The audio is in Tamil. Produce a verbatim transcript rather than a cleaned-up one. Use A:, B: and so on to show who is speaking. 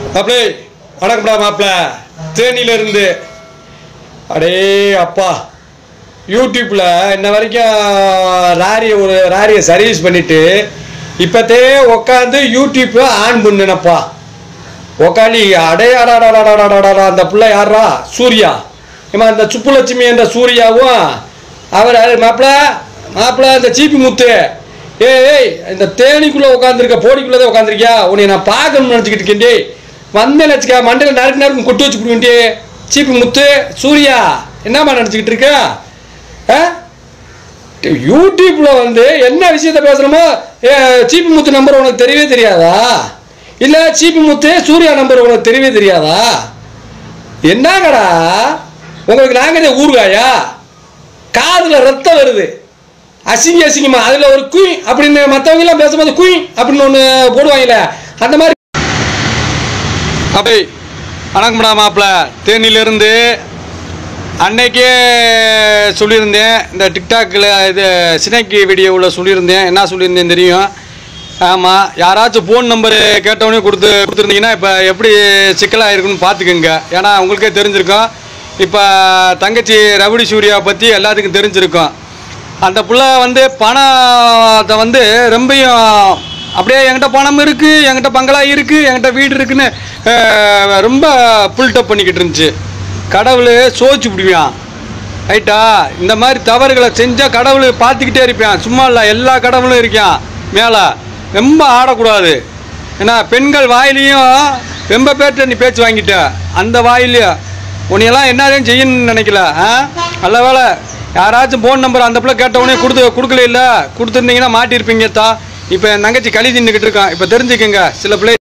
A: அப்படியே வணக்கம்டா மாப்பிள்ள தேனியில இருந்து அடே அப்பா யூடியூப்ல இன்ன வரைக்கும் ராரிய ஒரு ராரியை சர்வீஸ் பண்ணிட்டு இப்பத்தே உட்காந்து யூடியூப் ஆன் பண்ணுனப்பா உட்காந்து அடே அடாடாடாடாடாடா அந்த பிள்ளை யாரா சூர்யா ஏமா அந்த சுப்புலட்சுமி என்ற சூர்யாவும் அவர் மாப்பிள்ள மாப்பிள்ள இந்த சீப்பி முத்து ஏய் ஏய் இந்த தேனிக்குள்ளே உட்காந்துருக்க போடிக்குள்ளே தான் உட்காந்துருக்கியா உன்னை நான் பார்க்கணும்னு நினச்சிக்கிட்டு இருக்கேன்டே வந்தேன்னு வச்சுக்கா மண்டையில் நறுக்கு நறுக்கு கொட்டு வச்சு விடுவேன்டே சீப்பி முத்து சூர்யா என்னம்மா நினச்சிக்கிட்டு இருக்க ஆ யூடியூப்பில் வந்து என்ன விஷயத்த பேசுகிறோமோ ஏ சீப்பி முத்து நம்பர் உனக்கு தெரியவே தெரியாதா இல்லை சீப்பி முத்து சூர்யா நம்பர் உனக்கு தெரியவே தெரியாதா என்னங்கடா உங்களுக்கு நாங்கள் ஊறுகாயா காதில் ரத்தம் வருது அசிங்க அசிங்கமா அதில் ஒரு குய் அப்படின்னு மற்றவங்களாம் பேசும்போது குய் அப்படின்னு ஒன்று போடுவாங்கல்ல அந்த மாதிரி அப்படி வணக்கம்டா மாப்பிள்ள தேனியிலிருந்து அன்னைக்கே சொல்லியிருந்தேன் இந்த டிக்டாக்கில் இது சினைக்கு வீடியோவில் சொல்லியிருந்தேன் என்ன சொல்லியிருந்தேன் தெரியும் ஆமாம் யாராச்சும் ஃபோன் நம்பரு கேட்டவொடனே கொடுத்து கொடுத்துருந்தீங்கன்னா இப்போ எப்படி சிக்கலாக இருக்குன்னு பார்த்துக்குங்க ஏன்னா உங்களுக்கே தெரிஞ்சிருக்கும் இப்போ தங்கச்சி ரவுடி சூர்யாவை பற்றி எல்லாத்துக்கும் தெரிஞ்சிருக்கும் அந்த புள்ள வந்து பணத்தை வந்து ரொம்பையும் அப்படியே என்கிட்ட பணம் இருக்குது என்கிட்ட பங்களா இருக்குது என்கிட்ட வீடு இருக்குன்னு ரொம்ப புல்டப் பண்ணிக்கிட்டு இருந்துச்சு கடவுள் சோச்சு விடுவான் ரைட்டா இந்த மாதிரி தவறுகளை செஞ்சால் கடவுள் பார்த்துக்கிட்டே இருப்பான் சும்மா இல்லை எல்லா கடவுளும் இருக்கான் மேலே ரொம்ப ஆடக்கூடாது ஏன்னா பெண்கள் வாயிலையும் ரொம்ப பேர்கிட்ட நீ பேச்சு வாங்கிட்ட அந்த வாயிலையும் உன்னையெல்லாம் என்னதையும் செய்யணும்னு நினைக்கல ஆ நல்ல வேலை யாராச்சும் ஃபோன் நம்பர் அந்த பிள்ளை கேட்டவொடனே கொடுத்து கொடுக்கல இல்லை கொடுத்துருந்தீங்கன்னா மாட்டியிருப்பீங்க தா இப்போ என் தங்கச்சி களி தின்னுக்கிட்டு இருக்கான் இப்போ தெரிஞ்சுக்கங்க சில பிள்ளை